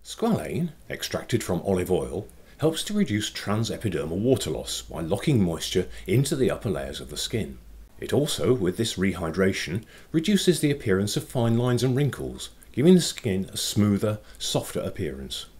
Squalane, extracted from olive oil, helps to reduce transepidermal water loss by locking moisture into the upper layers of the skin. It also, with this rehydration, reduces the appearance of fine lines and wrinkles, giving the skin a smoother, softer appearance.